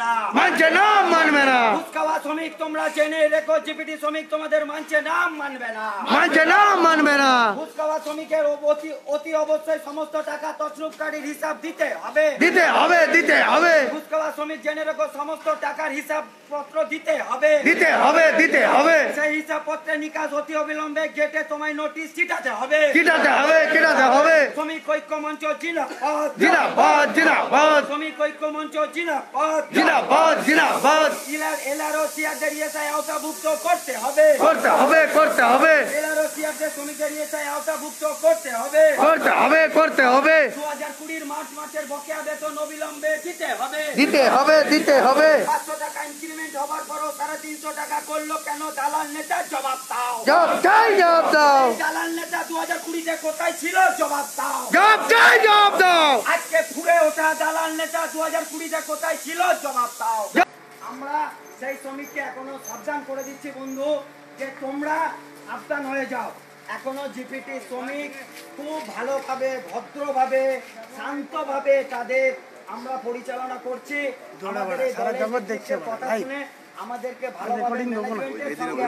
মানছে না, মানবে না। ঘুষ খাওয়া শ্রমিক তোমরা জেনে রেখো, জিপিটি শ্রমিক তোমাদের মানছে না, মানবে না। মানছে না, মানবে না। ঘুষ খাওয়া শ্রমিকের অতি অবশ্যই সমস্ত টাকা তছরূপকারীর হিসাব দিতে হবে, দিতে হবে, দিতে হবে। ঘুষ খাওয়া শ্রমিক জেনে রেখো, সমস্ত টাকার হিসাব পত্র দিতে হবে, দিতে হবে, দিতে হবে। সেই হিসাব পত্রের নিকাশ অতি অবিলম্বে গেটে তোমায় নোটিশ চিটাতে হবে, কিটাতে হবে, কিটাতে হবে। শ্রমিক ঐক্য মঞ্চ জিন্দাবাদ, জিন্দাবাদ, জিন্দাবাদ, শ্রমিক ঐক্য মঞ্চ জিন্দাবাদ, জিন্দাবাদ, জিন্দাবাদ। এলআরও সিআরদের ইএসআই আওতাভুক্ত করতে হবে, করতে হবে, করতে হবে, এলআরও সিআরদের শ্রমিকদের ইএসআই আওতাভুক্ত করতে হবে, করতে হবে, করতে হবে। 2020 মার্চের বকেয়া বেতন অবিলম্বে দিতে হবে, দিতে হবে, দিতে হবে। 500 টাকা ইনক্রিমেন্ট হবার পরও 350 টাকা করলো কেন? দালাল নেতা জবাব দাও, জবাব চাই, জবাব দাও। দালাল নেতা 2020-তে কোথায় ছিল? জবাব দাও, জবাব চাই, জবাব দাও। আজকে ফুরে ওঠা দালাল নেতা 2020-তে কোথায় ছিল? জবাব দাও। আমরা সেই শ্রমিককে এখনো সাবধান করে দিচ্ছি বন্ধু, যে তোমরা সাবধান হয়ে যাও। এখনো জিপিটি শ্রমিক খুব ভালোভাবে, ভদ্রভাবে, শান্তভাবে তাদের আমরা পরিচালনা করছি। আমাদের এই দলের কথা শুনে আমাদেরকে ভালোভাবে ম্যানেজমেন্টের সঙ্গে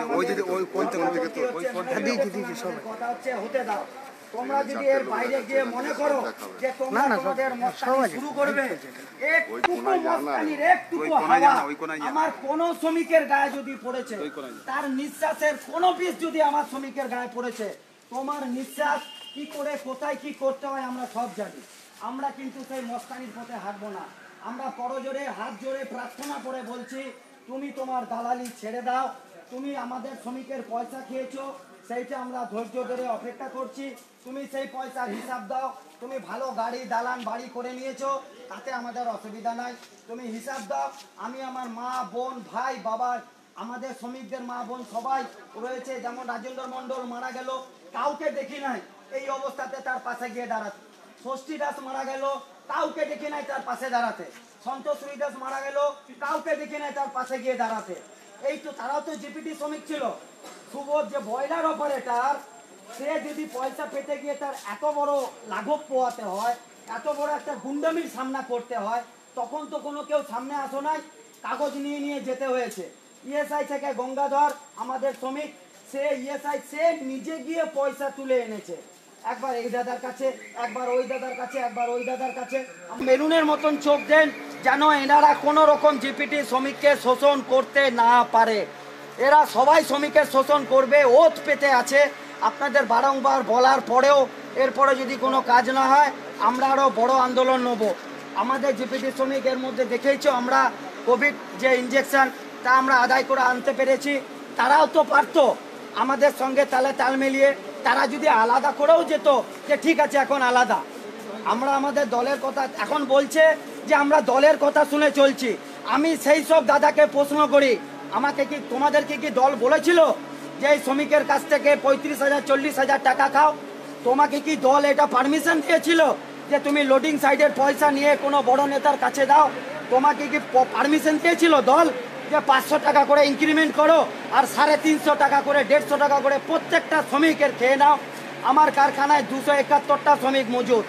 কথা হচ্ছে হতে দাও। তোমরা যদি এর বাইরে গিয়ে মনে করো যে তোমরা তোমাদের মস্তানি শুরু করবে, একটুকু মস্তানির একটুকু হাওয়া আমার কোন শ্রমিকের গায়ে যদি পড়েছে, তার নিঃশ্বাসের কোন পিস যদি আমার শ্রমিকের গায়ে পড়েছে, তোমার নিঃশ্বাস কি করে কোথায় কি করতে হয় আমরা সব জানি। আমরা কিন্তু সেই মস্তানির পথে হাঁটবো না। আমরা করজোড়ে হাত জোড়ে প্রার্থনা করে বলছি, তুমি তোমার দালালি ছেড়ে দাও। তুমি আমাদের শ্রমিকের পয়সা খেয়েছো, সেইটা আমরা ধৈর্য ধরে অপেক্ষা করছি। তুমি সেই পয়সার হিসাব দাও। তুমি ভালো গাড়ি দালান বাড়ি করে নিয়েছো, তাতে আমাদের অসুবিধা নাই, তুমি হিসাব দাও। আমি আমার মা বোন ভাই বাবা, আমাদের শ্রমিকদের মা বোন সবাই রয়েছে। যেমন রাজেন্দ্র মন্ডল মারা গেল, কাউকে দেখি নাই এই অবস্থাতে তার পাশে গিয়ে দাঁড়াতে। ষষ্ঠী দাস মারা গেল, কাউকে দেখি নাই তার পাশে দাঁড়াতে। সন্তোষী দাস মারা গেল, কাউকে দেখি নাই তার পাশে গিয়ে দাঁড়াতে। এই তো তারাও তো জিপিটি শ্রমিক ছিল। সুবোধ যে বয়লার অপারেটর, সে যদি পয়সা পেতে গিয়ে তার এত বড় লাঘব পোয়াতে হয়, এত বড় একটা গুন্ডামির সামনা করতে হয়, তখন তো কোনো কেউ সামনে আসো নাই, কাগজ নিয়ে নিয়ে যেতে হয়েছে। ইএসআই থেকে গঙ্গাধর আমাদের শ্রমিক, সে ইএসআই সে নিজে গিয়ে পয়সা তুলে এনেছে। একবার এই দাদার কাছে, একবার ওই দাদার কাছে, একবার ওই দাদার কাছে। মেরুনের মতন চোখ দেন, যেন এনারা কোনো রকম জিপিটি শ্রমিককে শোষণ করতে না পারে। এরা সবাই শ্রমিকের শোষণ করবে, ওত পেতে আছে। আপনাদের বারংবার বলার পরেও এরপরে যদি কোনো কাজ না হয়, আমরা আরও বড় আন্দোলন নেব। আমাদের জিপিটি শ্রমিকের মধ্যে দেখেইছো, আমরা কোভিড যে ইঞ্জেকশন তা আমরা আদায় করে আনতে পেরেছি। তারাও তো পারতো আমাদের সঙ্গে তাল মিলিয়ে, তারা যদি আলাদা করেও যেত যে ঠিক আছে এখন আলাদা, আমরা আমাদের দলের কথা এখন বলছে যে আমরা দলের কথা শুনে চলছি। আমি সেই সব দাদাকে প্রশ্ন করি, আমাকে কি তোমাদেরকে কি দল বলেছিল যে এই শ্রমিকের কাছ থেকে 35,000 40,000 টাকা খাও? তোমাকে কি দল এটা পারমিশন দিয়েছিল যে তুমি লোডিং সাইডের পয়সা নিয়ে কোনো বড় নেতার কাছে দাও? তোমাকে কি পারমিশন দিয়েছিল দল যে 500 টাকা করে ইনক্রিমেন্ট করো আর 350 টাকা করে 150 টাকা করে প্রত্যেকটা শ্রমিকের খেয়ে নাও? আমার কারখানায় 271টা শ্রমিক মজুদ।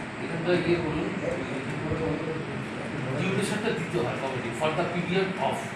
ডিউরেশনটা দিতে হয় committee for the period of